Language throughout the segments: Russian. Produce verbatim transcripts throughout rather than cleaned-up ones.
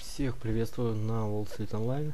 Всех приветствую на Wall Street Online.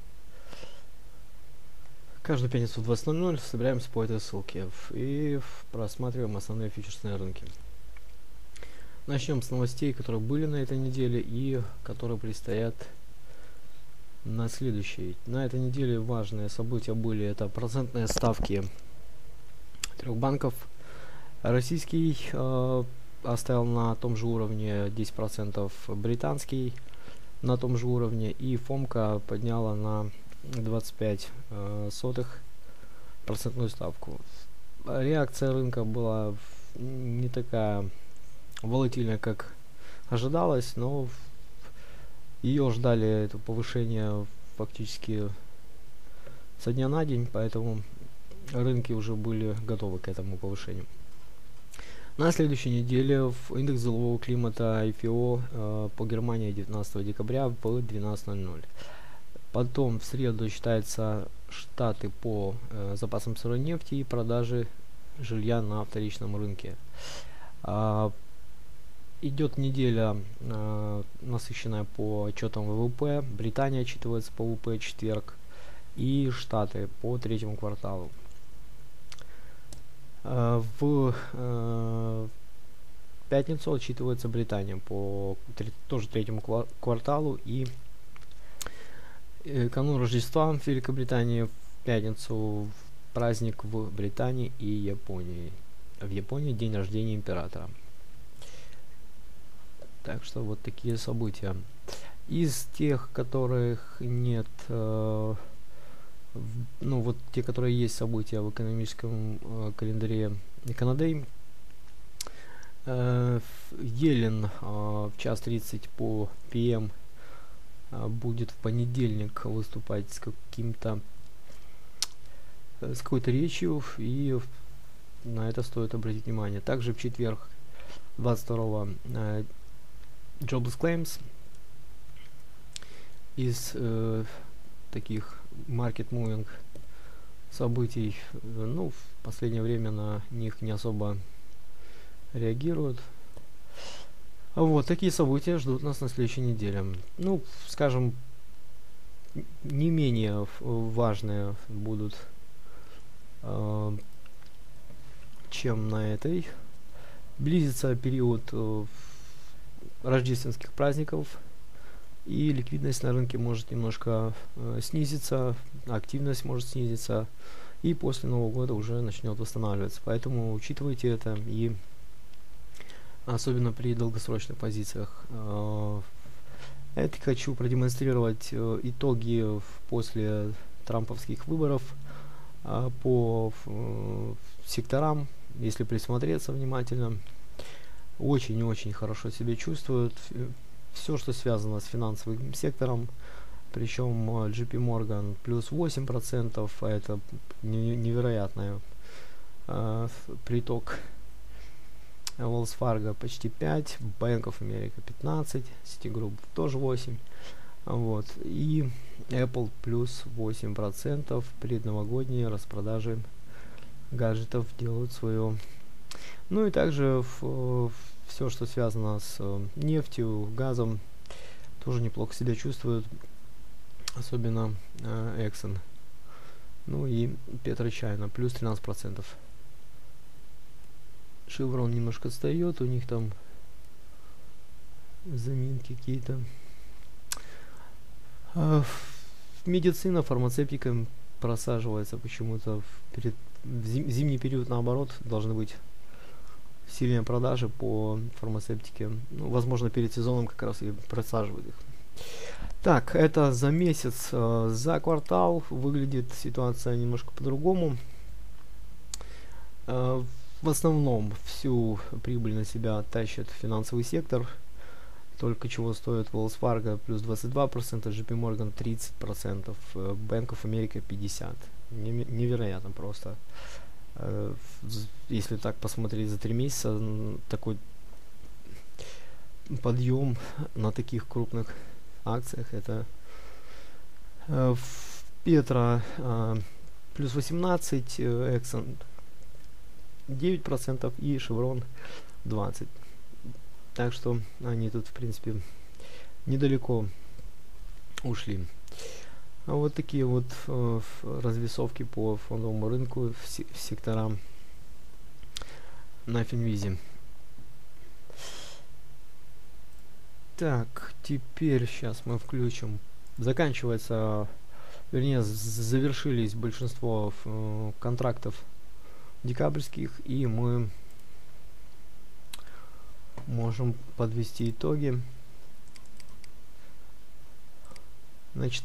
Каждую пятницу в двадцать ноль ноль собираемся по этой ссылке и просматриваем основные фьючерсные рынки. Начнем с новостей, которые были на этой неделе и которые предстоят на следующей. На этой неделе важные события были: это процентные ставки трех банков. Российский э, оставил на том же уровне десять процентов, британский на том же уровне, и Фомка подняла на двадцать пять э, сотых процентную ставку. Реакция рынка была не такая волатильная, как ожидалось, но ее ждали, это повышение, фактически со дня на день, поэтому рынки уже были готовы к этому повышению. На следующей неделе в индекс делового климата ай эф о э, по Германии девятнадцатого декабря в двенадцать ноль ноль. Потом в среду считаются Штаты по э, запасам сырой нефти и продажи жилья на вторичном рынке. А, идет неделя э, насыщенная по отчетам вэ вэ пэ. Британия отчитывается по вэ вэ пэ четверг и Штаты по третьему кварталу. В э, пятницу отчитывается Британия по тр тоже третьему кварталу, и э, канун Рождества в Великобритании в пятницу праздник в Британии и Японии. В Японии день рождения императора. Так что вот такие события. Из тех, которых нет, э, ну вот те, которые есть события в экономическом э, календаре Econoday. э, Елен э, в час тридцать по пи эм э, будет в понедельник выступать с каким-то э, с какой-то речью, и на это стоит обратить внимание. Также в четверг двадцать второго э, Jobless Claims. Из э, таких market moving событий, ну, в последнее время на них не особо реагируют. Вот такие события ждут нас на следующей неделе. Ну, скажем, не менее важные будут, э, чем на этой. Близится период э, рождественских праздников, и ликвидность на рынке может немножко э, снизиться, активность может снизиться, и после Нового года уже начнет восстанавливаться. Поэтому учитывайте это, и особенно при долгосрочных позициях. Э, это хочу продемонстрировать э, итоги после трамповских выборов э, по э, секторам. Если присмотреться внимательно, очень-очень хорошо себя чувствуют. Все, что связано с финансовым сектором, причем джей пи Morgan плюс восемь процентов, а это невероятный э, приток. Wells Fargo почти пять, Bank of America пятнадцать, Citigroup тоже восемь, вот, и Apple плюс восемь процентов. Предновогодние распродажи гаджетов делают свое. Ну и также в, в все, что связано с э, нефтью, газом, тоже неплохо себя чувствуют, особенно э, Exxon. Ну и PetroChina плюс тринадцать процентов. Chevron немножко отстает, у них там заминки какие-то. А, медицина, фармацевтика просаживается почему-то в, перед, в зим, зимний период, наоборот, должны быть сильные продажи по фармацевтике. Ну, возможно, перед сезоном как раз и просаживают их. Так, это за месяц. Э, за квартал выглядит ситуация немножко по-другому. Э, в основном всю прибыль на себя тащит финансовый сектор. Только чего стоит Wells Fargo плюс двадцать два процента, джей пи Morgan тридцать процентов, Bank of America пятьдесят процентов. Невероятно просто. Если так посмотреть за три месяца, такой подъем на таких крупных акциях, это э, Петра э, плюс восемнадцать, э, Exxon девять процентов и Chevron двадцать процентов. Так что они тут, в принципе, недалеко ушли. А вот такие вот э, развесовки по фондовому рынку в, се в секторам на Финвизе. Так, теперь сейчас мы включим. Заканчивается, вернее, завершились большинство э, контрактов декабрьских, и мы можем подвести итоги. Значит,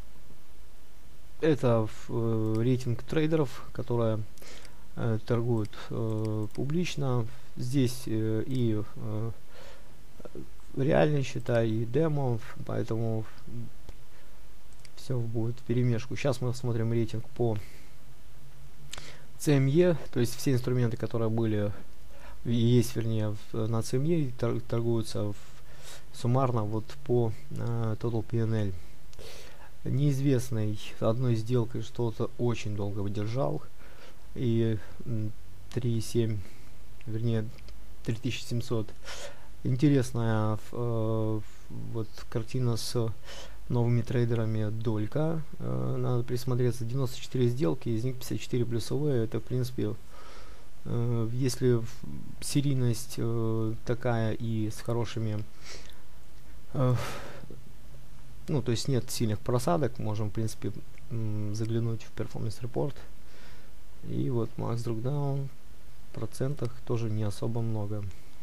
это э, рейтинг трейдеров, которые э, торгуют э, публично. Здесь э, и э, реальные счета, и демо, поэтому все будет в перемешку. Сейчас мы смотрим рейтинг по си эм и, то есть все инструменты, которые были, есть, вернее, в, на си эм и, тор, торгуются в, суммарно вот по uh, Total пи эн эл. Неизвестный одной сделкой что-то очень долго выдержал, и три семь, вернее три тысячи семьсот. Интересная э, вот картина с новыми трейдерами Долька. Э, надо присмотреться. девяносто четыре сделки, из них пятьдесят четыре плюсовые. Это, в принципе, э, если серийность э, такая и с хорошими, э, ну, то есть нет сильных просадок, можем, в принципе, заглянуть в Performance Report. И вот Max Drawdown в процентах тоже не особо много.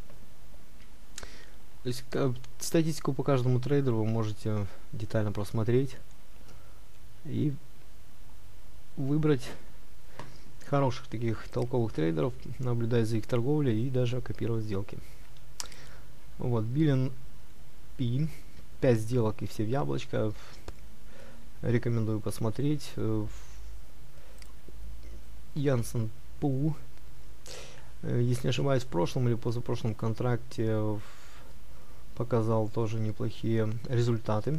То есть статистику по каждому трейдеру вы можете детально просмотреть и выбрать хороших таких толковых трейдеров, наблюдать за их торговлей и даже копировать сделки. Вот, Billion P, пять сделок и все в яблочко. Рекомендую посмотреть. Janssen Pool, если не ошибаюсь, в прошлом или позапрошлом контракте показал тоже неплохие результаты.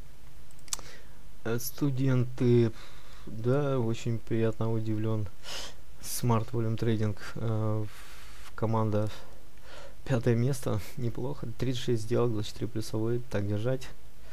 Студенты, да, очень приятно удивлен. Smart Volume Trading, э, команда пятое место, неплохо. тридцать шесть сделок, двадцать четыре плюсовые, так держать.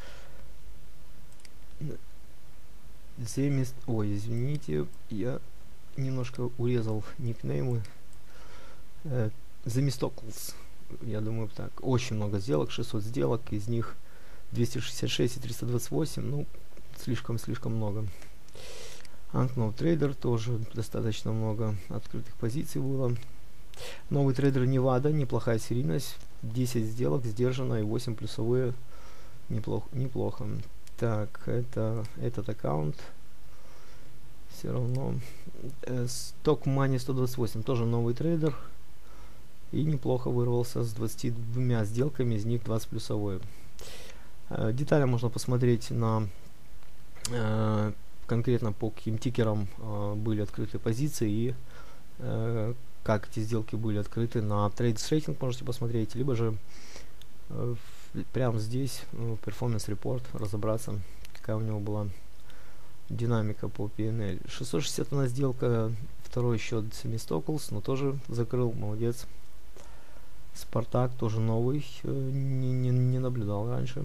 семьдесят, ой, извините, я немножко урезал никнеймы. Э, Themistocles, я думаю, так, очень много сделок, шестьсот сделок, из них двести шестьдесят шесть и триста двадцать восемь, ну, слишком-слишком много. Unknown Trader тоже достаточно много открытых позиций было. Новый трейдер Nevada, неплохая серийность, десять сделок, сдержанно, и восемь плюсовые, неплохо. неплохо. Так, это этот аккаунт. Все равно. Э, Stock Money сто двадцать восемь, тоже новый трейдер. И неплохо вырвался с двадцатью двумя сделками, из них двадцать плюсовые. Э, детально можно посмотреть на э, конкретно по каким тикерам э, были открыты позиции и э, как эти сделки были открыты. На Trades Rating можете посмотреть, либо же э, прямо здесь в Performance Report разобраться, какая у него была динамика по пи эн эл. шестьсот шестьдесят одна сделка, второй счет Themistocles, но тоже закрыл, молодец. Спартак тоже новый, э, не, не, не наблюдал раньше.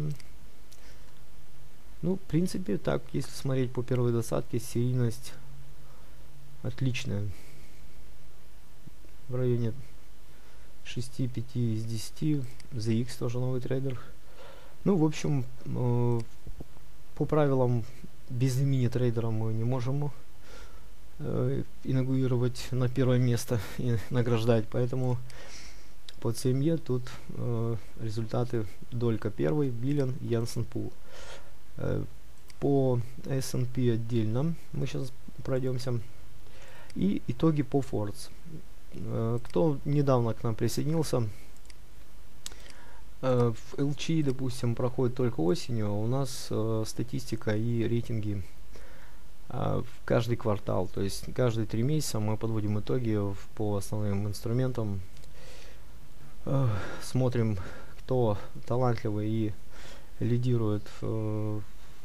Ну, в принципе, так, если смотреть по первой досадке, серийность отличная. В районе шесть пять из десяти. зэ икс тоже новый трейдер. Ну, в общем, э, по правилам без имени трейдера мы не можем э, инаугурировать на первое место и награждать. Поэтому по си эм и тут э, результаты Долька первый, Billion, Janssen Pool. Э, по эс энд пи отдельно мы сейчас пройдемся. И итоги по Фордс. Э, кто недавно к нам присоединился, э, в эл чи, допустим, проходит только осенью, а у нас э, статистика и рейтинги э, в каждый квартал. То есть каждые три месяца мы подводим итоги в, по основным инструментам. Э, смотрим, кто талантливый и лидирует. Э,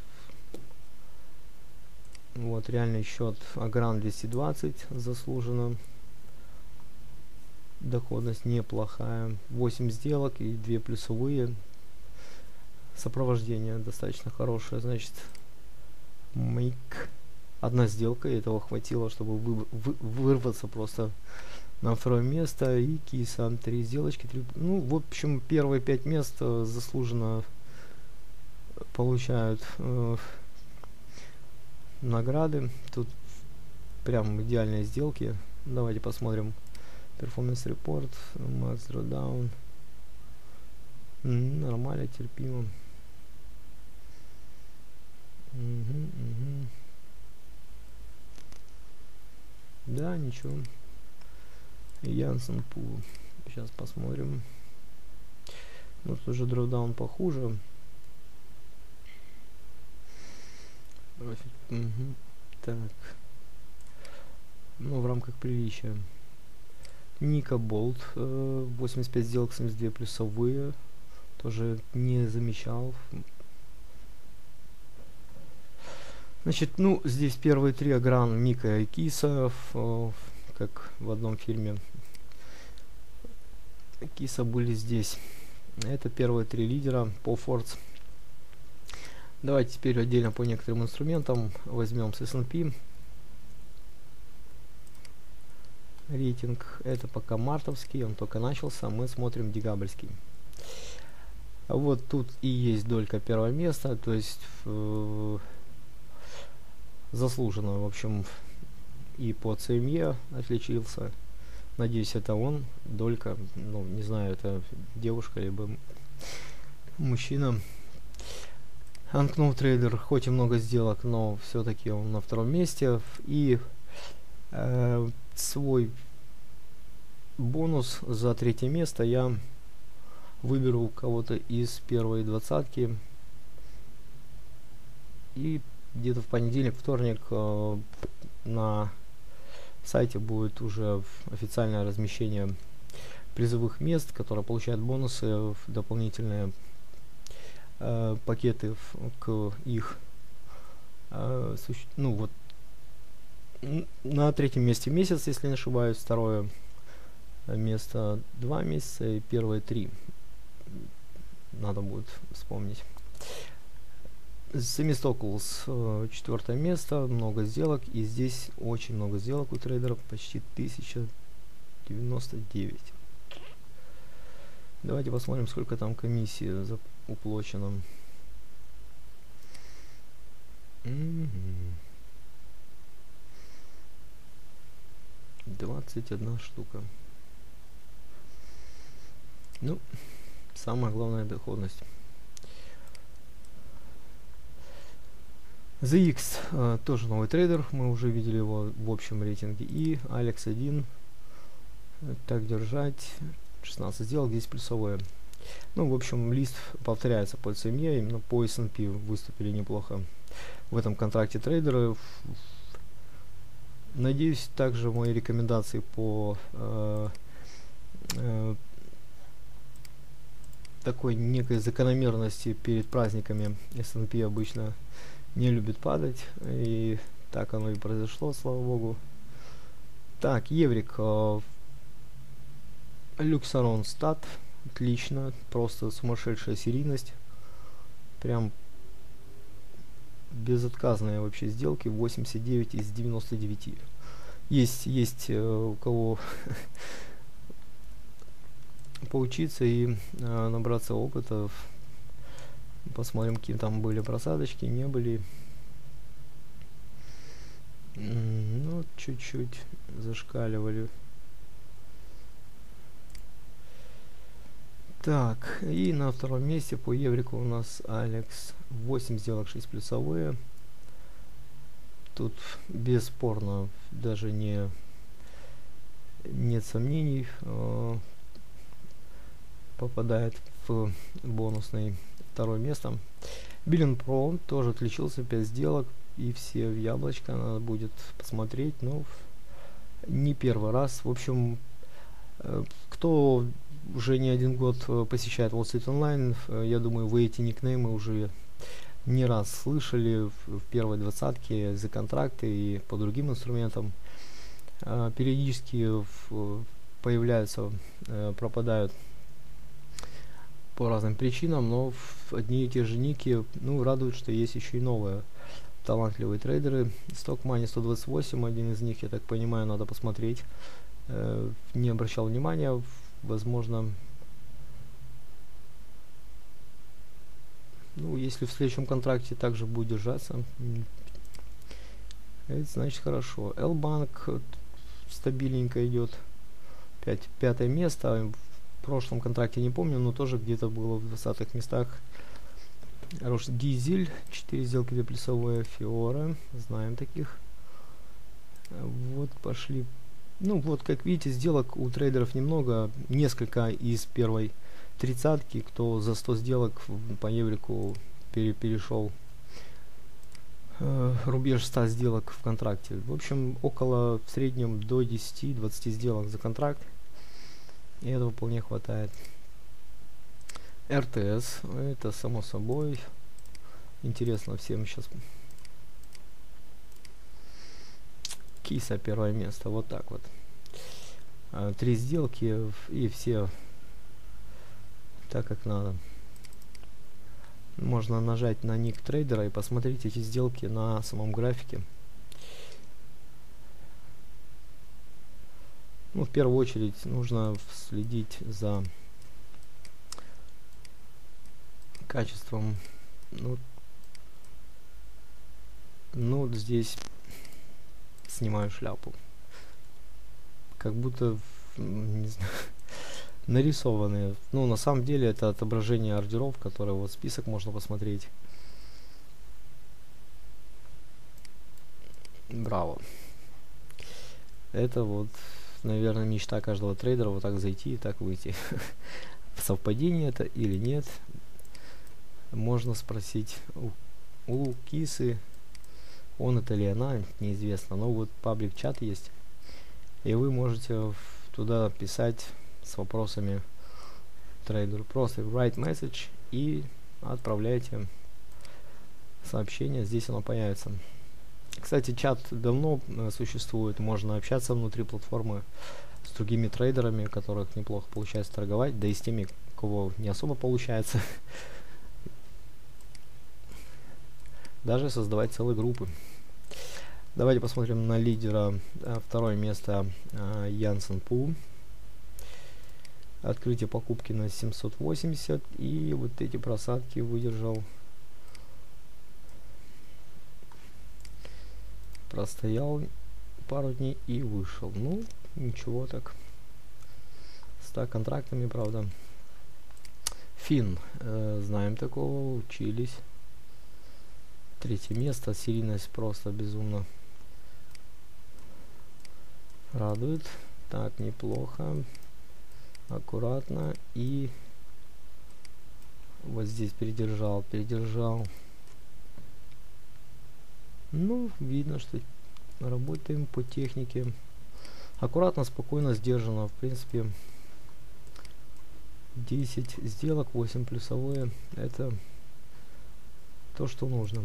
вот реальный счет Агран двести двадцать заслуженно. Доходность неплохая. восемь сделок и две плюсовые. Сопровождение достаточно хорошее. Значит, make. Одна сделка, и этого хватило, чтобы вы, вы, вырваться просто на второе место. И киса. Три сделочки. Три, ну, в общем, первые пять мест э, заслуженно получают э, награды. Тут прям идеальные сделки. Давайте посмотрим. Performance Report. Max Drawdown. Mm, нормально, терпимо. Угу, угу. Да, ничего. Янсен Пул. Сейчас посмотрим. Ну, тут уже дrawdown похуже. Угу. Так. Ну, в рамках приличия. Ника Болт. Э, восемьдесят пять сделок, семьдесят две плюсовые. Тоже не замечал. Значит, ну, здесь первые три Агран, Мика и Киса, э, как в одном фильме. Киса были здесь. Это первые три лидера по Фордс. Давайте теперь отдельно по некоторым инструментам возьмем с эс энд пи. Рейтинг. Это пока мартовский, он только начался. Мы смотрим декабрьский. Вот тут и есть долька первого места, то есть э, заслуженно, в общем, и по си эм и отличился. Надеюсь, это он, долька, ну, не знаю, это девушка, либо мужчина. Unknown Trader, хоть и много сделок, но все-таки он на втором месте. И э, свой бонус за третье место я выберу кого-то из первой двадцатки. И где-то в понедельник, вторник э, на сайте будет уже официальное размещение призовых мест, которые получают бонусы, дополнительные э, пакеты в, к их э, суще... ну вот на третьем месте месяц, если не ошибаюсь, второе место два месяца и первые три. Надо будет вспомнить. Семистокулс э, четвертое место, много сделок, и здесь очень много сделок у трейдеров, почти тысяча девяносто девять. Давайте посмотрим, сколько там комиссии за уплочено. двадцать одна штука. Ну, самая главная доходность. зе икс э, тоже новый трейдер, мы уже видели его в общем рейтинге. И Алекс один, так держать, шестнадцать сделок, здесь плюсовые. Ну, в общем, лист повторяется по си эм и, именно по эс энд пи выступили неплохо в этом контракте трейдеры. Надеюсь, также мои рекомендации по э, э, такой некой закономерности перед праздниками. эс энд пи обычно не любит падать, и так оно и произошло, слава богу. Так, Еврик, э, Люксарон стат, отлично, просто сумасшедшая серийность, прям безотказные вообще сделки, восемьдесят девять из девяноста девяти. Есть, есть э, у кого поучиться и э, набраться опыта. Посмотрим, какие там были просадочки, не были. Ну, чуть-чуть зашкаливали. Так, и на втором месте по еврику у нас Алекс. восемь сделок, шесть плюсовые. Тут бесспорно даже не нет сомнений. Э, попадает в бонусный второе место. Биллин Про тоже отличился, пять сделок, и все в яблочко, надо будет посмотреть, но не первый раз. В общем, э, кто уже не один год э, посещает Wall Street Online, э, я думаю, вы эти никнеймы уже не раз слышали в, в первой двадцатке за контракты и по другим инструментам. Э, периодически в, появляются, э, пропадают по разным причинам, но одни и те же ники, ну, радуют, что есть еще и новые талантливые трейдеры. Stockmoney сто двадцать восемь, один из них, я так понимаю, надо посмотреть. Э, не обращал внимания, возможно, ну, если в следующем контракте также будет держаться, это значит хорошо. L-Bank стабильненько идет, пять, пятое место. В прошлом контракте не помню, но тоже где-то было в двадцатых местах. Рош Дизель, четыре сделки для плюсовые. Фиора, знаем таких. Вот пошли. Ну вот, как видите, сделок у трейдеров немного. Несколько из первой тридцатки, кто за сто сделок по еврику пере перешел э, рубеж ста сделок в контракте. В общем, около в среднем до десяти-двадцати сделок за контракт. И этого вполне хватает. эр тэ эс, это само собой интересно всем сейчас. Киса первое место, вот так вот. А, три сделки и все так как надо. Можно нажать на ник трейдера и посмотреть эти сделки на самом графике. Ну, в первую очередь нужно следить за качеством. Ну, ну здесь снимаю шляпу. Как будто, не знаю, нарисованные. Ну, на самом деле это отображение ордеров, которые вот список можно посмотреть. Браво. Это вот, наверное, мечта каждого трейдера, вот так зайти и так выйти. Совпадение это или нет, можно спросить у, у Кисы, он это или она, неизвестно. Но вот паблик чат есть, и вы можете туда писать с вопросами трейдеру. Просто write message и отправляйте сообщение, здесь оно появится. Кстати, чат давно э, существует, можно общаться внутри платформы с другими трейдерами, которых неплохо получается торговать, да и с теми, кого не особо получается. Даже создавать целые группы. Давайте посмотрим на лидера. э, Второе место э, Янсен Пу. Открытие покупки на семьсот восемьдесят, и вот эти просадки выдержал. Простоял пару дней и вышел. Ну, ничего так. С ста контрактами, правда. Фин. Э, знаем такого, учились. Третье место. Серийность просто безумно радует. Так, неплохо. Аккуратно. И вот здесь передержал, передержал. Ну, видно, что работаем по технике. Аккуратно, спокойно, сдержанно. В принципе, десять сделок, восемь плюсовые. Это то, что нужно.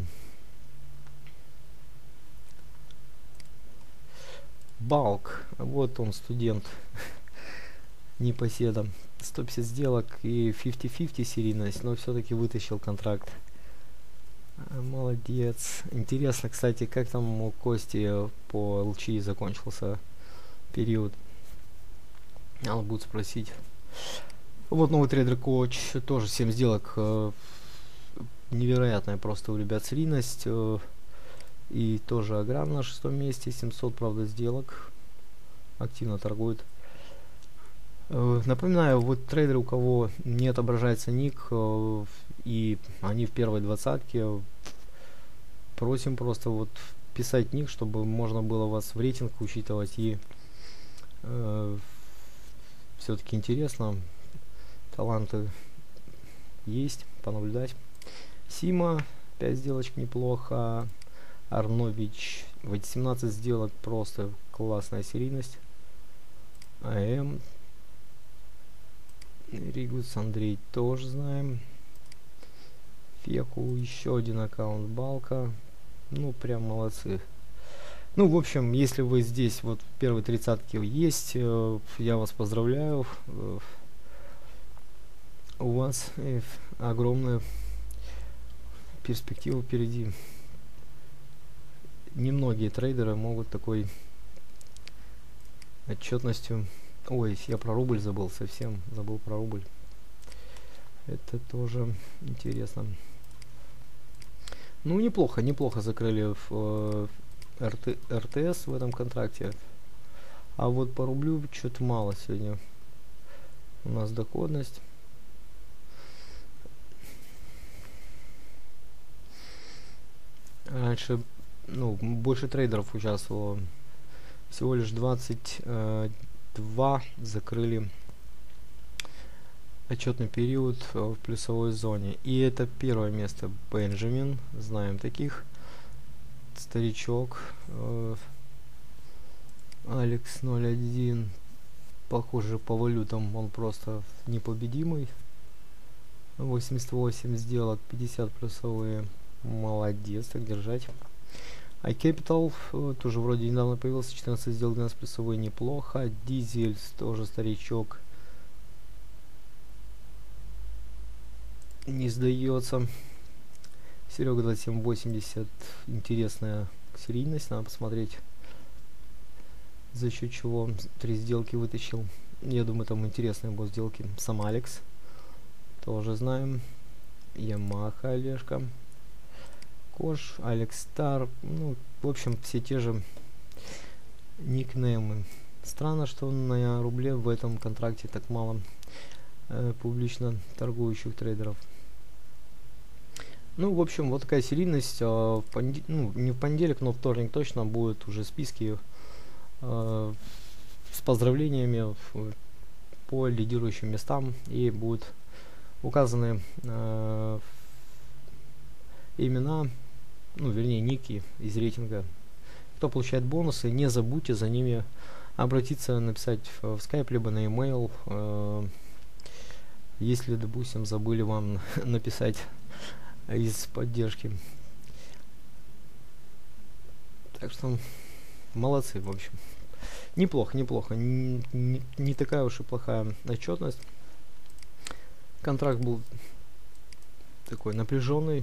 Балк. Вот он, студент. Непоседа. сто пятьдесят сделок и пятьдесят пятьдесят серийность, но все-таки вытащил контракт. Молодец. Интересно, кстати, как там у Кости по эл чи закончился период. Надо будет спросить. Вот новый трейдер коуч. Тоже семь сделок. Э, невероятная просто у ребят серийность. Э, и тоже Агран на шестом месте. семьсот, правда, сделок. Активно торгует. Э, напоминаю, вот трейдеры, у кого не отображается ник, э, и они в первой двадцатке, просим просто вот писать ник, чтобы можно было вас в рейтинг учитывать. И э, все-таки интересно, таланты есть, понаблюдать. Сима, пять сделочек неплохо. Арнович, восемнадцать сделок, просто классная серийность. АМ, Ригус, Андрей тоже знаем. Феку, еще один аккаунт Балка. Ну, прям молодцы. Ну, в общем, если вы здесь вот в первой тридцатке есть, э, я вас поздравляю. Э, у вас э, огромная перспектива впереди. Немногие трейдеры могут такой отчетностью... Ой, я про рубль забыл, совсем забыл про рубль. Это тоже интересно. Ну, неплохо, неплохо закрыли в, э, РТ, РТС в этом контракте. А вот по рублю что-то мало сегодня. У нас доходность. Раньше, ну, больше трейдеров участвовало. Всего лишь двадцать два закрыли отчетный период в плюсовой зоне. И это первое место. Бенджамин, знаем таких. Старичок. Э, Алекс ноль один. Похоже, по валютам он просто непобедимый. восемьдесят восемь сделок, пятьдесят плюсовые. Молодец, так держать. iCapital э, тоже вроде недавно появился, четырнадцать сделок, двенадцать плюсовые, неплохо. Дизель тоже старичок. Не сдается. Серега двадцать семь восемьдесят. Интересная серийность, надо посмотреть, за счет чего три сделки вытащил. Я думаю, там интересные будут сделки. Сам Алекс тоже знаем. Ямаха Олежка. Кош, Алекс Стар. Ну, в общем, все те же никнеймы. Странно, что на рубле в этом контракте так мало э, публично торгующих трейдеров. Ну, в общем, вот такая серийность. Э, в понед... ну, не в понедельник, но в вторник точно будут уже списки э, с поздравлениями в, по лидирующим местам. И будут указаны э, имена, ну, вернее, ники из рейтинга. Кто получает бонусы, не забудьте за ними обратиться, написать в, в скайп, либо на e-mail. Э, если, допустим, забыли вам написать из поддержки. Так что молодцы, в общем. Неплохо, неплохо. Не, не, не такая уж и плохая отчетность. Контракт был такой напряженный.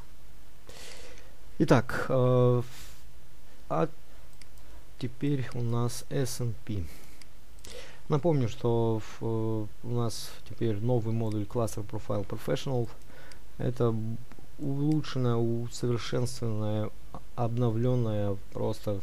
Итак, э, а теперь у нас эс энд пи. Напомню, что в, э, у нас теперь новый модуль Cluster Profile Professional. Это улучшенная, усовершенствованная, обновленная просто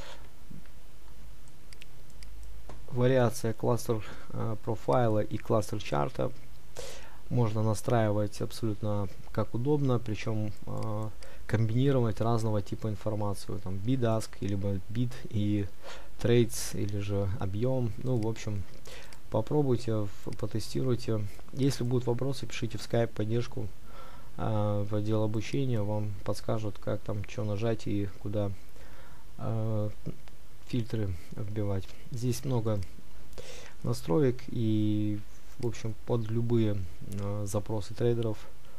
вариация кластер э, профайла и кластер чарта. Можно настраивать абсолютно как удобно, причем э, комбинировать разного типа информацию, там bid-ask, либо bid и trades, или же объем. Ну, в общем, попробуйте, потестируйте. Если будут вопросы, пишите в скайп поддержку, э, в отдел обучения, вам подскажут, как там что нажать и куда э, фильтры вбивать. Здесь много настроек, и в общем под любые э, запросы трейдеров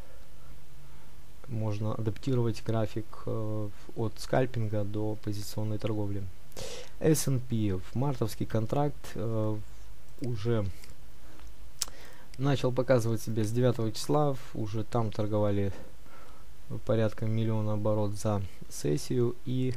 можно адаптировать график э, от скальпинга до позиционной торговли. эс энд пи в мартовский контракт э, уже начал показывать себя с девятого числа, уже там торговали порядка миллиона оборот за сессию, и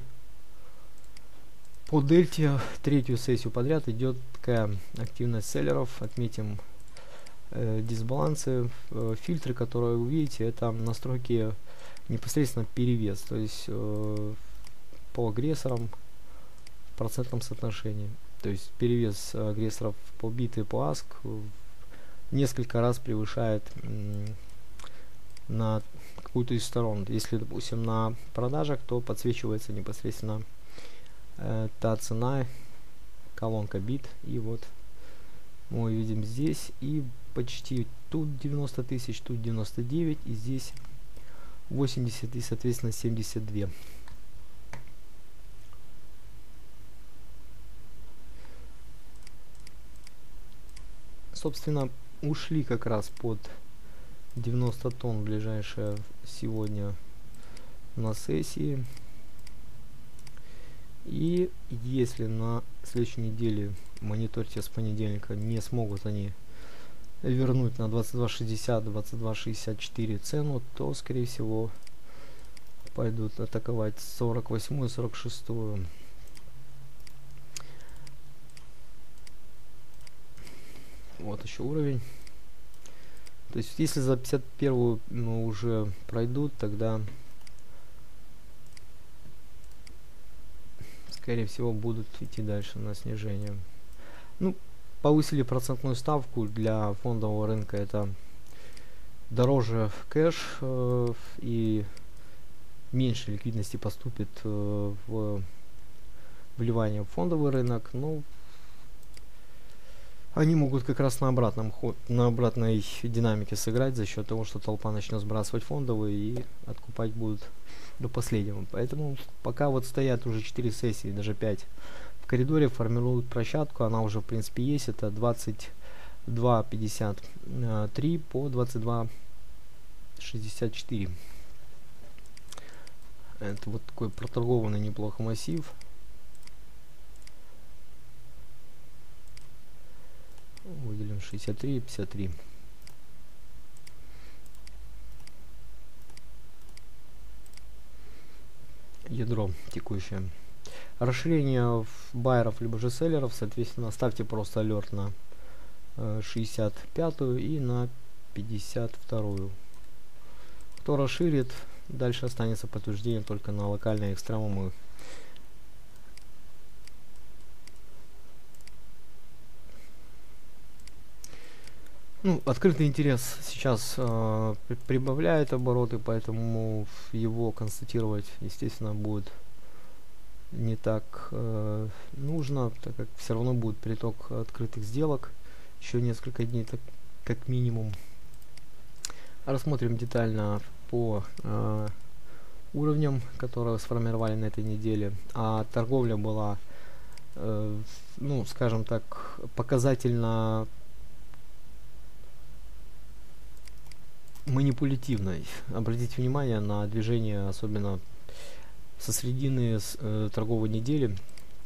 по дельте третью сессию подряд идет такая активность селлеров. Отметим э, дисбалансы, э, фильтры, которые вы видите, это настройки непосредственно перевес, то есть э, по агрессорам в процентном соотношении. То есть перевес агрессоров по бит и по аск несколько раз превышает м, на какую-то из сторон. Если, допустим, на продажах, то подсвечивается непосредственно э, та цена, колонка бит, и вот мы видим здесь, и почти тут девяносто тысяч, тут девяносто девять, и здесь восемьдесят и, соответственно, семьдесят два. Собственно, ушли как раз под девяносто тонн ближайшее сегодня на сессии. И если на следующей неделе, мониторьте с понедельника, не смогут они вернуть на двадцать два шестьдесят, двадцать два шестьдесят четыре цену, то скорее всего пойдут атаковать сорок восьмую, сорок шестую. Вот еще уровень. То есть если за пятьдесят первую, ну, уже пройдут, тогда скорее всего будут идти дальше на снижение. Ну, повысили процентную ставку для фондового рынка. Это дороже кэш э, и меньше ликвидности поступит э, в вливание в фондовый рынок. Ну, они могут как раз на обратном ход, на обратной динамике сыграть за счет того, что толпа начнет сбрасывать фондовые и откупать будут до последнего. Поэтому пока вот стоят уже четыре сессии, даже пять в коридоре, формируют площадку. Она уже в принципе есть. Это двадцать два пятьдесят три по двадцать два шестьдесят четыре. Это вот такой проторгованный неплохо массив. Выделим шестьдесят три, пятьдесят три. Ядро текущее. Расширение байеров либо же селлеров, соответственно, ставьте просто алерт на э, шестьдесят пятую и на пятьдесят вторую. Кто расширит, дальше останется подтверждение только на локальные экстремумы. Ну, открытый интерес сейчас э, при прибавляет обороты, поэтому его констатировать, естественно, будет не так э, нужно, так как все равно будет приток открытых сделок еще несколько дней, так, как минимум. Рассмотрим детально по э, уровням, которые сформировали на этой неделе. А торговля была, э, ну, скажем так, показательно манипулятивной. Обратите внимание на движение, особенно со средины с, э, торговой недели.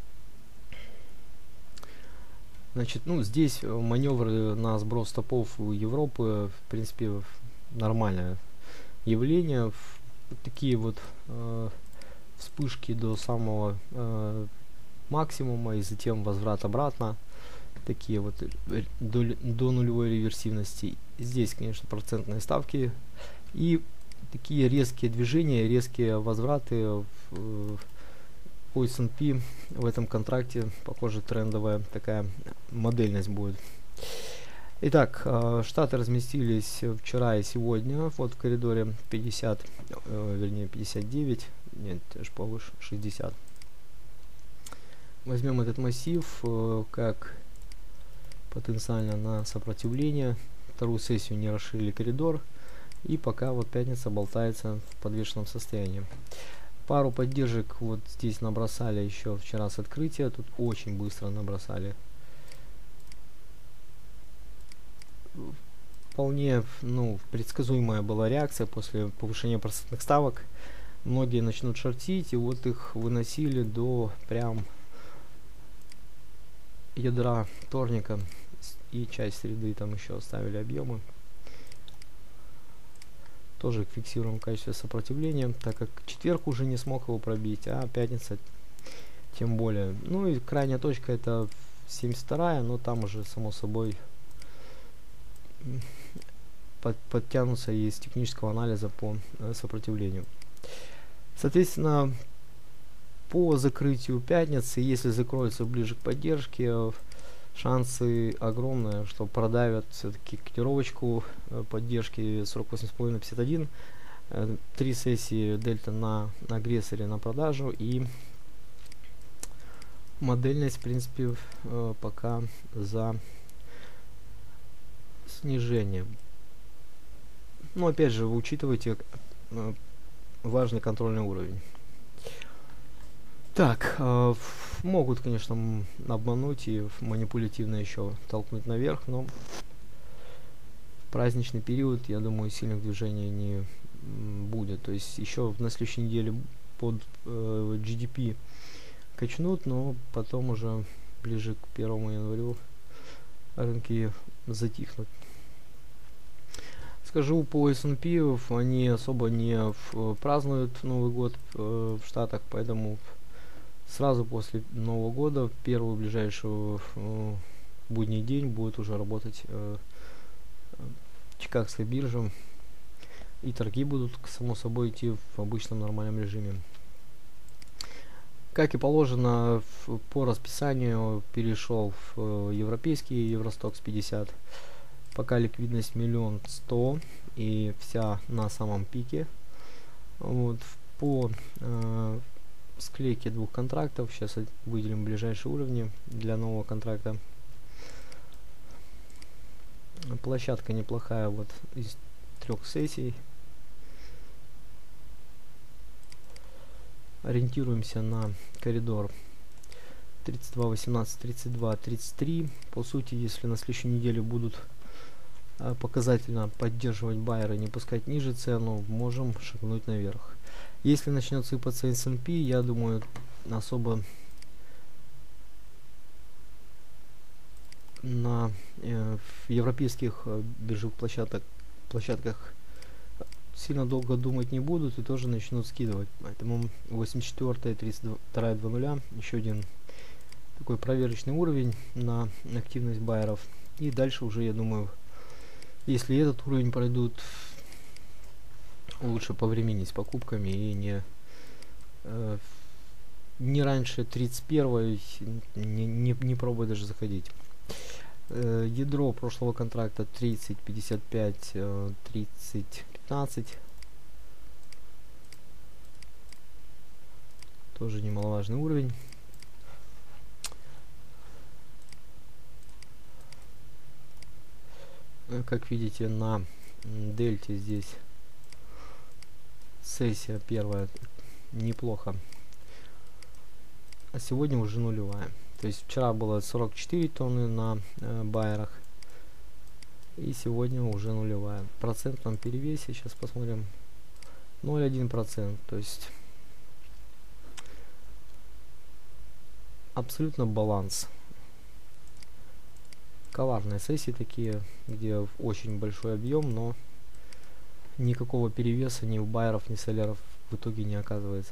Значит, ну, здесь маневры на сброс стопов у Европы, в принципе, нормальное явление. Вот такие вот э, вспышки до самого э, максимума и затем возврат обратно. Такие вот до, до нулевой реверсивности. Здесь, конечно, процентные ставки и такие резкие движения, резкие возвраты в, в, по эс энд пи в этом контракте. Похоже, трендовая такая модельность будет. Итак, э, штаты разместились вчера и сегодня. Вот в коридоре пятьдесят, э, вернее пятьдесят девять, нет, аж повыше, шестьдесят. Возьмем этот массив э, как потенциально на сопротивление. Вторую сессию не расширили коридор. И пока вот пятница болтается в подвешенном состоянии. Пару поддержек вот здесь набросали еще вчера с открытия. Тут очень быстро набросали. Вполне, ну, предсказуемая была реакция после повышения процентных ставок. Многие начнут шортить, и вот их выносили до прям ядра вторника, и часть среды там еще оставили объемы. Тоже фиксируем в качестве сопротивления, так как четверг уже не смог его пробить, а пятница тем более. Ну и крайняя точка это семьдесят вторая, но там уже само собой под, подтянутся из технического анализа по э, сопротивлению. Соответственно, по закрытию пятницы, если закроется ближе к поддержке, шансы огромные, что продавят все-таки котировочку э, поддержки сорок восемь с половиной пятьдесят один. Э, три сессии дельта на агрессоре на продажу, и модельность, в принципе, э, пока за снижение. Но опять же, вы учитывайте э, важный контрольный уровень. Так, э, могут, конечно, обмануть и манипулятивно еще толкнуть наверх, но в праздничный период, я думаю, сильных движений не будет. То есть еще на следующей неделе под э, джи ди пи качнут, но потом уже ближе к первому январю рынки затихнут. Скажу по эс энд пи, они особо не в, празднуют Новый год э, в Штатах, поэтому сразу после Нового года, первую ближайшую э, будний день, будет уже работать э, Чикагская биржа, и торги будут, само собой, идти в обычном нормальном режиме. Как и положено, в, по расписанию перешел в э, европейский Евростокс пятьдесят. Пока ликвидность миллион сто и вся на самом пике. Вот, по э, склейке двух контрактов сейчас выделим ближайшие уровни для нового контракта. Площадка неплохая, вот из трех сессий. Ориентируемся на коридор тридцать два восемнадцать, тридцать два тридцать три. По сути, если на следующей неделе будут а, показательно поддерживать байеры, не пускать ниже цену, можем шагнуть наверх. Если начнет сыпаться эс энд пи, я думаю, особо на э, в европейских э, биржевых площадок, площадках сильно долго думать не будут и тоже начнут скидывать. Поэтому восемьдесят четыре, тридцать два, два нуля, еще один такой проверочный уровень на активность байеров. И дальше уже, я думаю, если этот уровень пройдут, лучше повременить с покупками и не э, не раньше тридцать первого не, не, не пробуй даже заходить. Э, ядро прошлого контракта тридцать пятьдесят пять, э, тридцать пятнадцать. Тоже немаловажный уровень. Как видите, на дельте здесь сессия первая неплохо, а сегодня уже нулевая. То есть вчера было сорок четыре тонны на э, байерах, и сегодня уже нулевая. В процентном перевесе сейчас посмотрим ноль целых одна десятая процента. То есть абсолютно баланс. Коварные сессии такие, где очень большой объем, но никакого перевеса ни у байеров, ни селлеров в итоге не оказывается.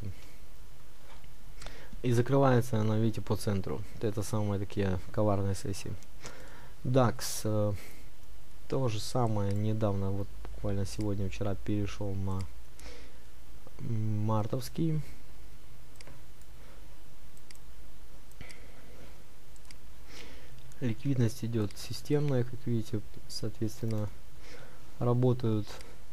И закрывается она, видите, по центру. Это самые такие коварные сессии. дакс э, то же самое, недавно, вот буквально сегодня, вчера перешел на мартовский. Ликвидность идет системная, как видите, соответственно, работают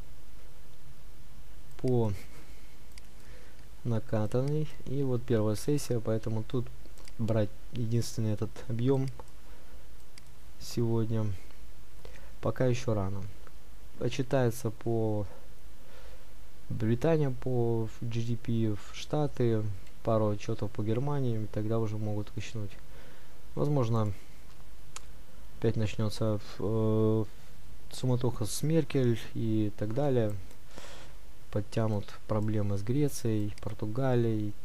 по накатанной. И вот первая сессия, поэтому тут брать единственный этот объем сегодня пока еще рано. Почитается по Британия, по джи ди пи в Штаты, пару отчетов по Германии, и тогда уже могут качнуть. Возможно, опять начнется э, суматоха с Меркель и так далее. Подтянут проблемы с Грецией, Португалией.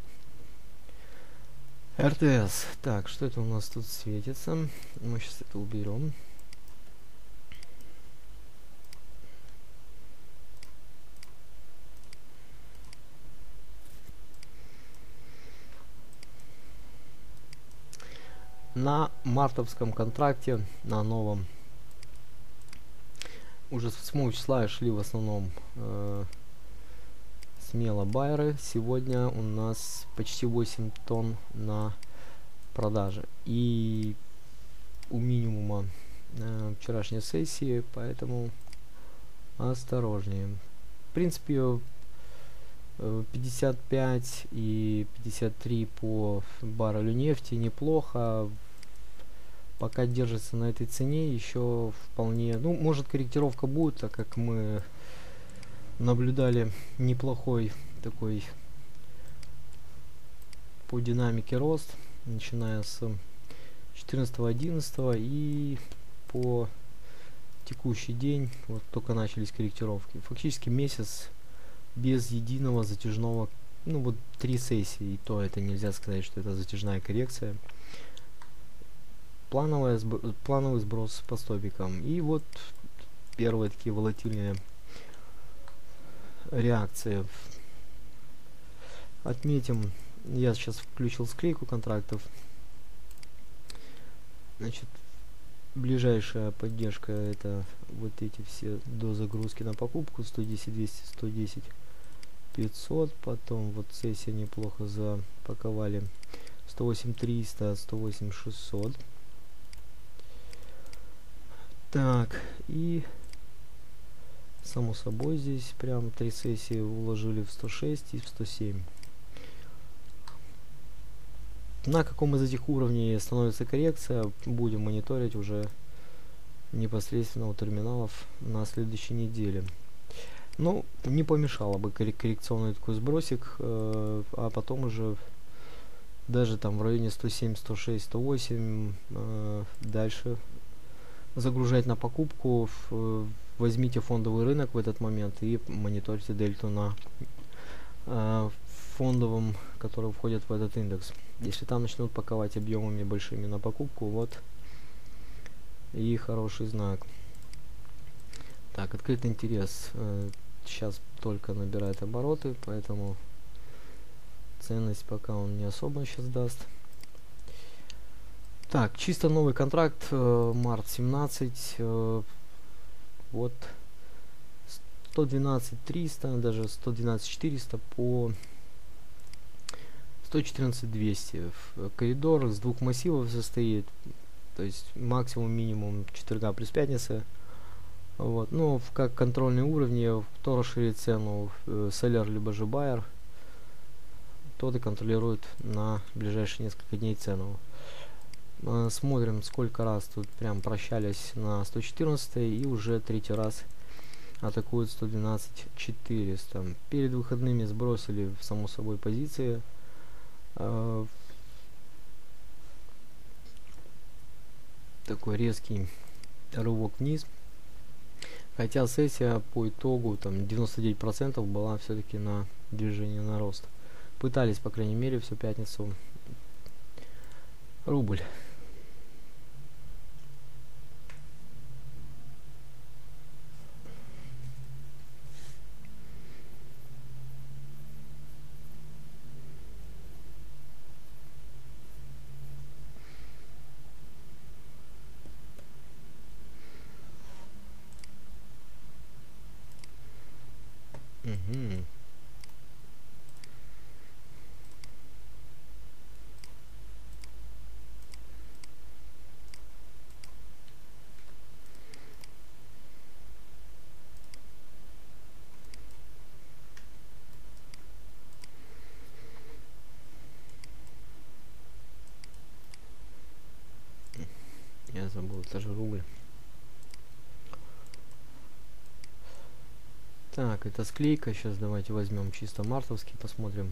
эр тэ эс. Так, что это у нас тут светится? Мы сейчас это уберем. На мартовском контракте, на новом, уже с восьмого числа шли в основном э, смело байеры. Сегодня у нас почти восемь тонн на продаже. И у минимума э, вчерашней сессии, поэтому осторожнее. В принципе, э, пятьдесят пять и пятьдесят три по баррелю нефти неплохо. Пока держится на этой цене, еще вполне, ну, может, корректировка будет, так как мы наблюдали неплохой такой по динамике рост, начиная с четырнадцатого одиннадцатого, и по текущий день вот только начались корректировки. Фактически месяц без единого затяжного, ну вот три сессии, и то это нельзя сказать, что это затяжная коррекция. Плановая сб... плановый сброс по стопикам. И вот первые такие волатильные реакции. Отметим, я сейчас включил склейку контрактов. Значит, ближайшая поддержка это вот эти все до загрузки на покупку сто десять двести, сто десять пятьсот. Потом вот сессия неплохо запаковали сто восемь триста, сто восемь шестьсот. Так, и само собой здесь прям три сессии уложили в сто шесть и в сто семь. На каком из этих уровней становится коррекция, будем мониторить уже непосредственно у терминалов на следующей неделе. Ну, не помешало бы коррекционный такой сбросик, э, а потом уже даже там в районе сто семь, сто шесть, сто восемь э, дальше загружать на покупку. В, возьмите фондовый рынок в этот момент и мониторьте дельту на э, фондовом, который входит в этот индекс. Если там начнут паковать объемами большими на покупку, вот и хороший знак. Так, открытый интерес э, сейчас только набирает обороты, поэтому ценность пока он не особо сейчас даст. Так, чисто новый контракт, э, март семнадцать, э, вот сто двенадцать триста, даже сто двенадцать четыреста по сто четырнадцать двести. Коридор с двух массивов состоит, то есть максимум, минимум четверга плюс пятница. Вот, ну, как контрольные уровни, кто расширит цену, э, селлер либо же байер, тот и контролирует на ближайшие несколько дней цену. Э, смотрим, сколько раз тут прям прощались на сто четырнадцать и уже третий раз атакуют сто двенадцать четыреста. Перед выходными сбросили, само собой, позиции. Uh, такой резкий рывок вниз, хотя сессия по итогу там девяносто девять процентов была все-таки на движение на рост. Пытались, по крайней мере, всю пятницу. Рубль. Угу. Я забыл, это же рубль. Так, это склейка. Сейчас давайте возьмем чисто мартовский, посмотрим.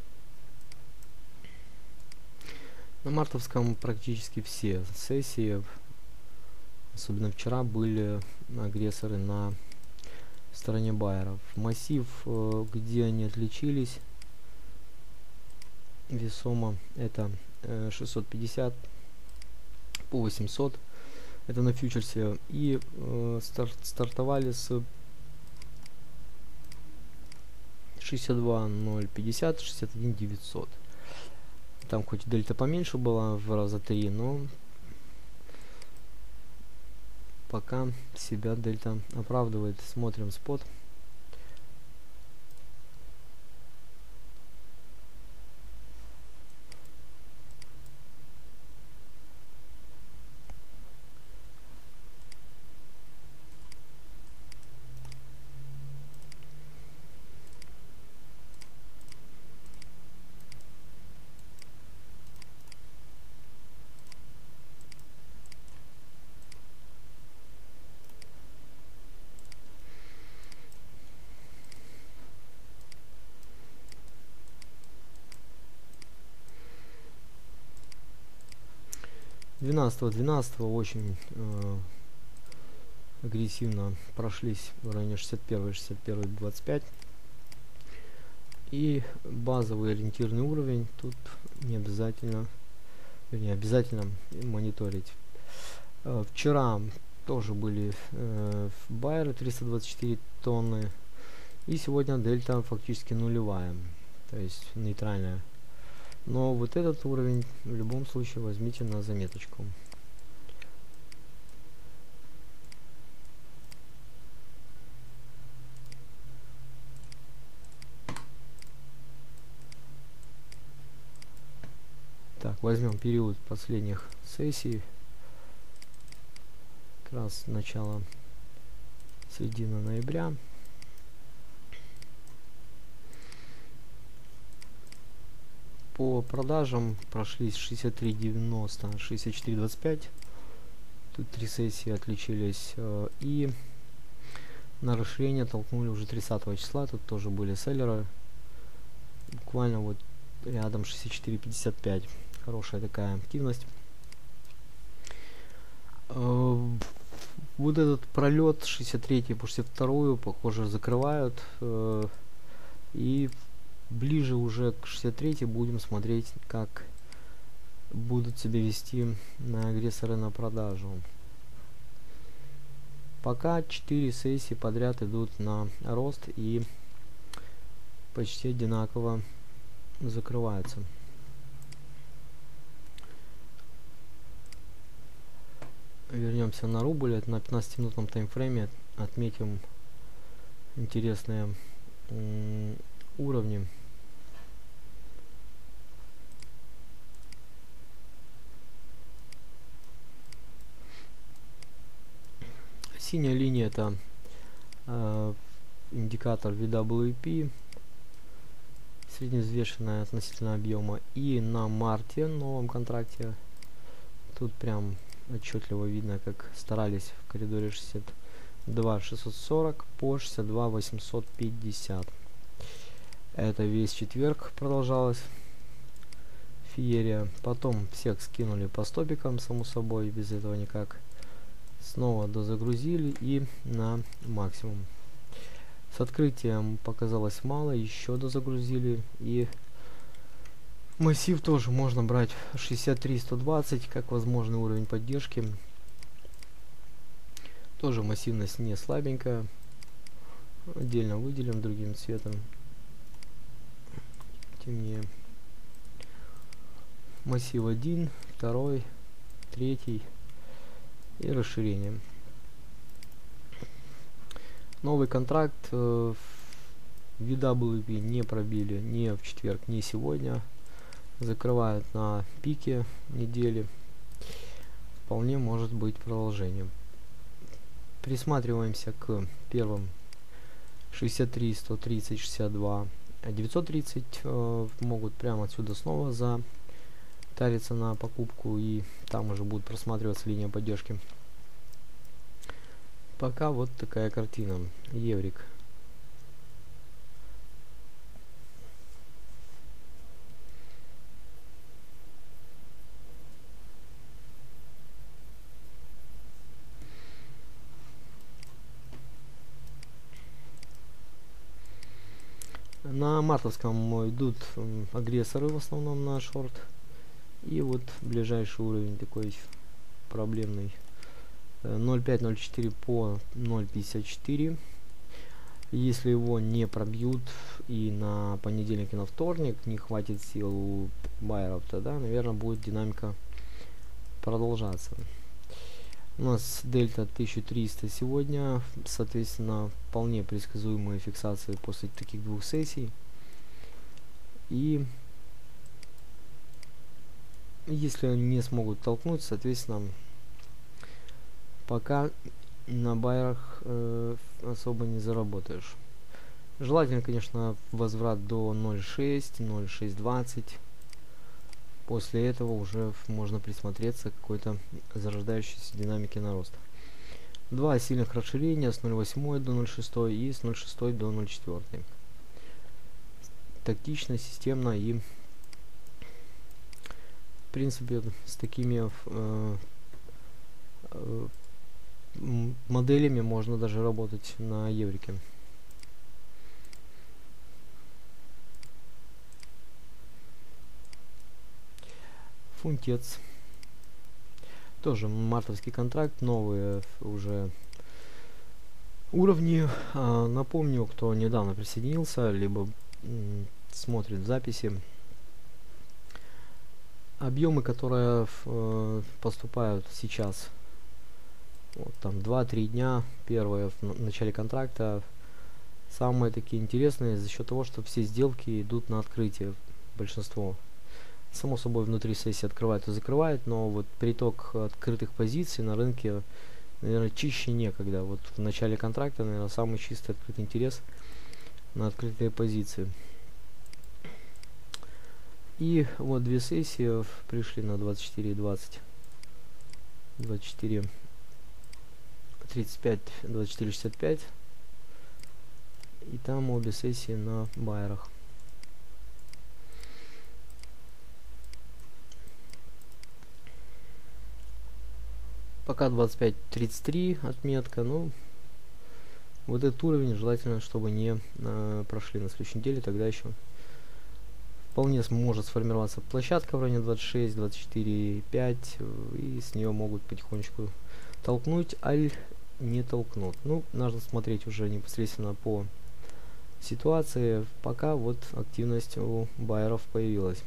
На мартовском практически все сессии, особенно вчера, были агрессоры на стороне байеров. Массив, э, где они отличились весомо, это э, шестьсот пятьдесят по восемьсот, это на фьючерсе, и э, стар стартовали с шестьдесят два ноль пятьдесят, шестьдесят один девятьсот. Там хоть дельта поменьше была в раза три, но пока себя дельта оправдывает. Смотрим спот. двенадцатого двенадцатого очень э, агрессивно прошлись в районе шестьдесят один шестьдесят один двадцать пять. И базовый ориентированный уровень тут не обязательно, вернее, обязательно мониторить. Э, вчера тоже были э, байеры триста двадцать четыре тонны. И сегодня дельта фактически нулевая, то есть нейтральная. Но вот этот уровень в любом случае возьмите на заметочку. Так, возьмем период последних сессий. Как раз начало, середина ноября. По продажам прошлись шестьдесят три девяносто, шестьдесят четыре двадцать пять. Тут три сессии отличились. Э, и на расширение толкнули уже тридцатого числа. Тут тоже были селлеры. Буквально вот рядом шестьдесят четыре пятьдесят пять. Хорошая такая активность. Э, вот этот пролет шестьдесят три по шестьдесят два, похоже, закрывают. Э, и ближе уже к шестьдесят три будем смотреть, как будут себя вести на агрессоры на продажу. Пока четыре сессии подряд идут на рост и почти одинаково закрываются. Вернемся на рубль. Это на пятнадцатиминутном таймфрейме. Отметим интересные уровни. Синяя линия — это э, индикатор ви дабл ю пи, средневзвешенная относительно объема. И на марте, новом контракте, тут прям отчетливо видно, как старались в коридоре шестьдесят два шестьсот сорок по шестьдесят два восемьсот пятьдесят. Это весь четверг продолжалась феерия. Потом всех скинули по стопикам, само собой, без этого никак. Снова дозагрузили и на максимум. С открытием показалось мало, еще дозагрузили. И массив тоже можно брать шестьдесят три сто двадцать как возможный уровень поддержки. Тоже массивность не слабенькая. Отдельно выделим другим цветом. Темнее. Массив один, второй, третий. И расширение. Новый контракт э, ви дабл ю пи не пробили ни в четверг, ни сегодня. Закрывают на пике недели. Вполне может быть продолжение. Присматриваемся к первым шестьдесят три сто тридцать шестьдесят два девятьсот тридцать. Э, могут прямо отсюда снова за тариться на покупку, и там уже будет просматриваться линия поддержки. Пока вот такая картина. Еврик. На мартовском идут агрессоры в основном на шорт. И вот ближайший уровень такой проблемный. ноль пять ноль четыре по ноль пятьдесят четыре. Если его не пробьют и на понедельник и на вторник не хватит сил у байеров, тогда, наверное, будет динамика продолжаться. У нас дельта тысяча триста сегодня, соответственно, вполне предсказуемые фиксации после таких двух сессий. И если они не смогут толкнуть, соответственно, пока на байерах э, особо не заработаешь. Желательно, конечно, возврат до ноль шесть ноль шесть двадцать. После этого уже можно присмотреться к какой-то зарождающейся динамике на рост. Два сильных расширения с ноль восемь до ноль шесть и с ноль шесть до ноль четыре. Тактично, системно и в принципе с такими э, э, моделями можно даже работать на еврике. Фунтец. Тоже мартовский контракт, новые уже уровни. А, напомню, кто недавно присоединился, либо м, смотрит записи. Объемы, которые э, поступают сейчас, вот, там два-три дня, первые в начале контракта, самые такие интересные за счет того, что все сделки идут на открытие, большинство. Само собой, внутри сессии открывает и закрывает, но вот приток открытых позиций на рынке, наверное, чище некогда. Вот в начале контракта, наверное, самый чистый открытый интерес на открытые позиции. И вот две сессии пришли на двадцать четыре двадцать, двадцать четыре тридцать пять, двадцать четыре шестьдесят пять. И там обе сессии на байерах. Пока двадцать пять тридцать три отметка. Ну, вот этот уровень желательно, чтобы не э, прошли на следующей неделе, тогда еще вполне может сформироваться площадка в районе двадцать шесть двадцать четыре пять, и с нее могут потихонечку толкнуть, аль не толкнут. Ну, нужно смотреть уже непосредственно по ситуации. Пока вот активность у байеров появилась.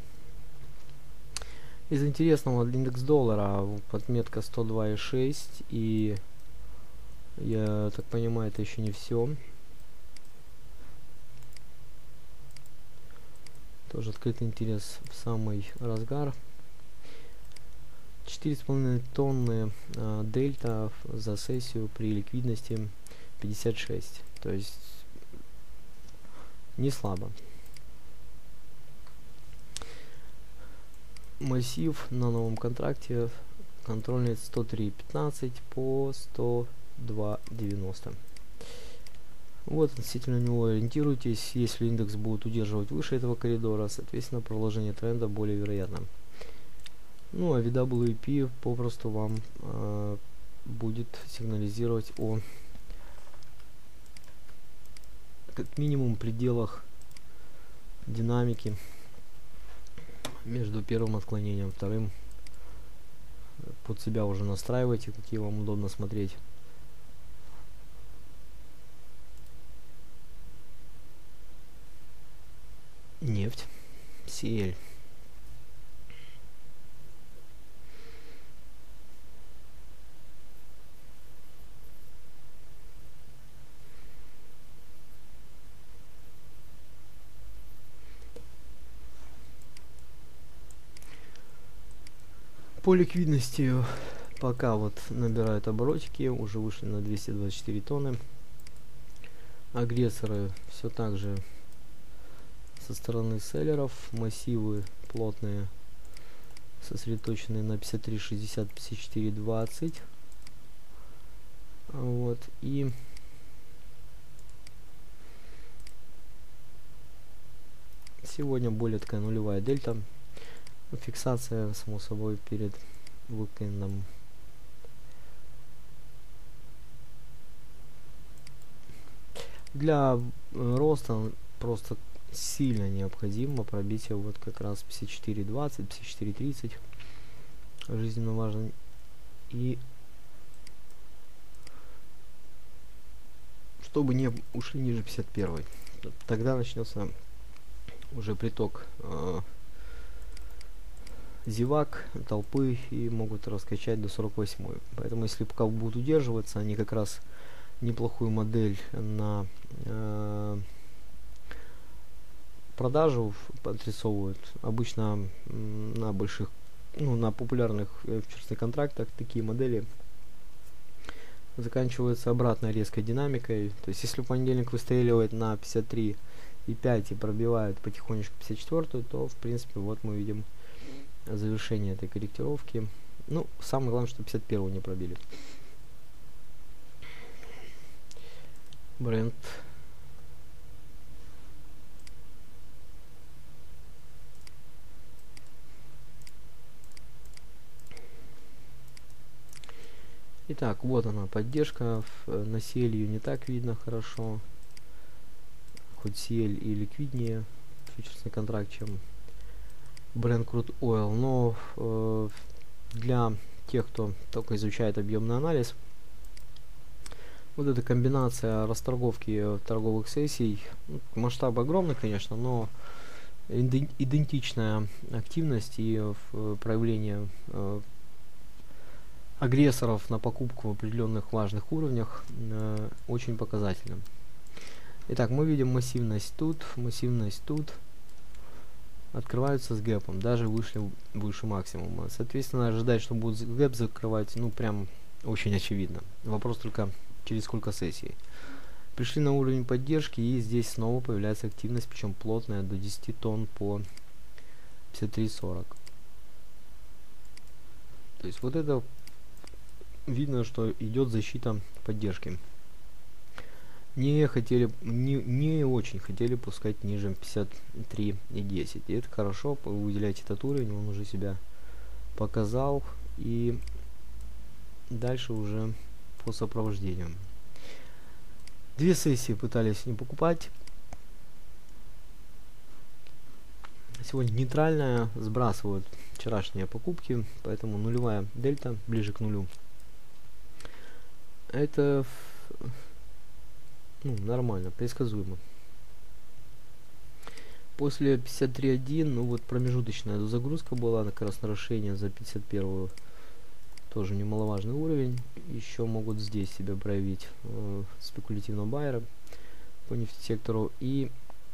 Из интересного, индекс доллара, отметка сто два и шесть, и я так понимаю, это еще не все. Тоже открытый интерес в самый разгар. четыре с половиной тонны э, дельта за сессию при ликвидности пятьдесят шесть. То есть не слабо. Массив на новом контракте контрольный сто три пятнадцать по сто два девяносто. Вот, относительно него ориентируйтесь. Если индекс будет удерживать выше этого коридора, соответственно, продолжение тренда более вероятно. Ну, а ви дабл ю пи попросту вам э, будет сигнализировать о как минимум пределах динамики между первым отклонением, вторым. Под себя уже настраивайте, какие вам удобно смотреть. Нефть, си эль. По ликвидности пока вот набирают оборотики, уже вышли на двести двадцать четыре тонны. Агрессоры все так же со стороны селлеров, массивы плотные, сосредоточенные на пятьдесят три шестьдесят, пятьдесят четыре двадцать. Вот, и сегодня более такая нулевая дельта. Фиксация, само собой, перед уикендом. Для э, роста просто сильно необходимо пробитие вот как раз пятьдесят четыре двадцать, пятьдесят четыре тридцать. Жизненно важно. И чтобы не ушли ниже пятьдесят первой. Тогда начнется уже приток э, зевак, толпы, и могут раскачать до сорок восьмой. Поэтому если пока будут удерживаться, они как раз неплохую модель на э, продажу отрисовывают. Обычно на больших, ну, на популярных фьючерсных контрактах такие модели заканчиваются обратной резкой динамикой. То есть если в понедельник выстреливает на пятьдесят три и пять и пробивает потихонечку пятьдесят четыре, то в принципе вот мы видим завершение этой корректировки. Ну, самое главное, что пятьдесят один не пробили. Бренд. Итак, вот она поддержка. На си эль ее не так видно хорошо. Хоть си эль и ликвиднее фьючерсный контракт, чем Brent Crude Oil, но э, для тех, кто только изучает объемный анализ. Вот эта комбинация расторговки торговых сессий, ну, масштаб огромный, конечно, но идентичная активность и э, проявление э, агрессоров на покупку в определенных важных уровнях э, очень показательно. Итак, мы видим массивность тут, массивность тут. Открываются с гэпом, даже вышли выше максимума. Соответственно, ожидать, что будут гэп закрывать, ну прям очень очевидно. Вопрос только через сколько сессий. Пришли на уровень поддержки, и здесь снова появляется активность, причем плотная, до десяти тонн по пятьдесят три сорок. То есть вот это видно, что идет защита поддержки. Не хотели, не, не очень хотели пускать ниже пятьдесят три и десять. И это хорошо, выделять этот уровень, он уже себя показал. И дальше уже по сопровождению. Две сессии пытались не покупать. Сегодня нейтральная, сбрасывают вчерашние покупки, поэтому нулевая дельта, ближе к нулю. Это ну, нормально, предсказуемо. После пятьдесят три один, ну вот промежуточная загрузка была, на как раз нарушение за пятьдесят первую. Тоже немаловажный уровень. Еще могут здесь себя проявить э, спекулятивного байера по нефтесектору. И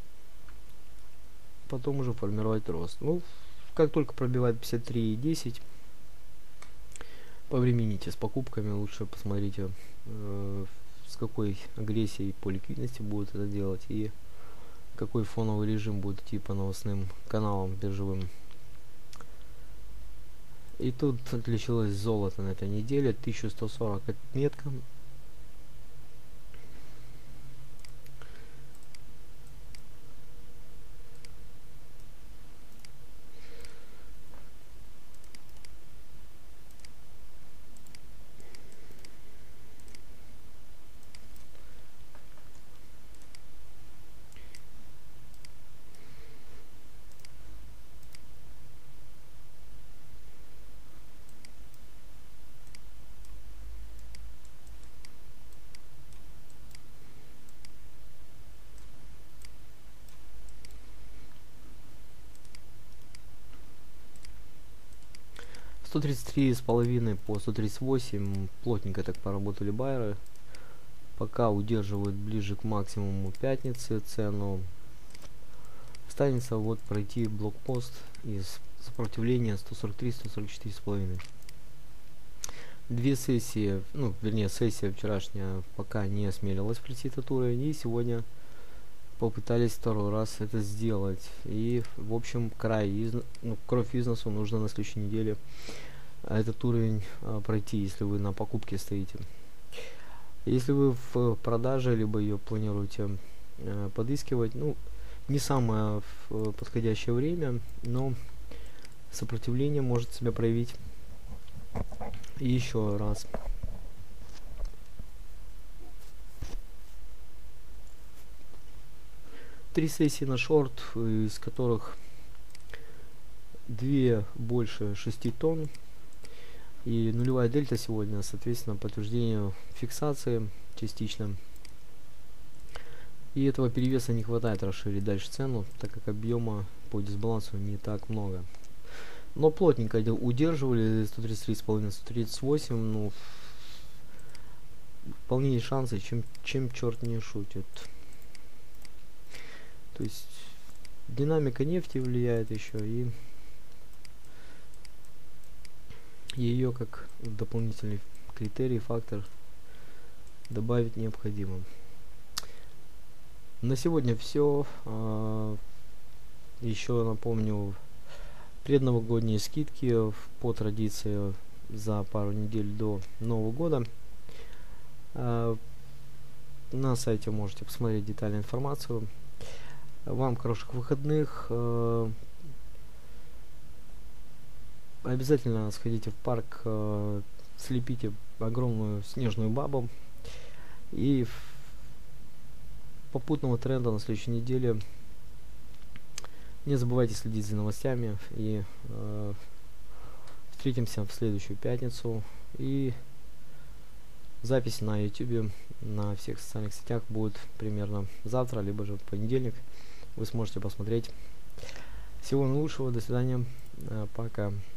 потом уже формировать рост. Ну, как только пробивает пятьдесят три и десять, повремените с покупками. Лучше посмотрите, э, с какой агрессией по ликвидности будут это делать. И какой фоновый режим будет идти по новостным каналам биржевым. И тут отличилось золото на этой неделе. тысяча сто сорок отметка. сто тридцать три с половиной по сто тридцать восемь, плотненько так поработали байеры. Пока удерживают ближе к максимуму пятницы цену. Останется вот пройти блокпост из сопротивления сто сорок три — сто сорок четыре с половиной. Две сессии, ну вернее сессия вчерашняя пока не осмелилась пройти этот уровень, и сегодня попытались второй раз это сделать. И в общем край изно... ну, кровь износу нужно на следующей неделе этот уровень а, пройти, если вы на покупке стоите. Если вы в продаже, либо ее планируете а, подыскивать, ну не самое в, подходящее время, но сопротивление может себя проявить. И еще раз. Три сессии на шорт, из которых две больше шести тонн. И нулевая дельта сегодня, соответственно, подтверждению фиксации частично. И этого перевеса не хватает расширить дальше цену, так как объема по дисбалансу не так много. Но плотненько удерживали сто тридцать три с половиной — сто тридцать восемь. Ну, вполне есть шансы, чем, чем черт не шутит. То есть динамика нефти влияет еще, и ее как дополнительный критерий, фактор добавить необходимо. На сегодня все. Еще напомню, предновогодние скидки по традиции за пару недель до Нового года. На сайте можете посмотреть детальную информацию. Вам хороших выходных. Обязательно сходите в парк, слепите огромную снежную бабу. И попутного тренда на следующей неделе не забывайте следить за новостями и встретимся в следующую пятницу. И запись на YouTube, на всех социальных сетях будет примерно завтра, либо же в понедельник. Вы сможете посмотреть. Всего наилучшего, до свидания, пока.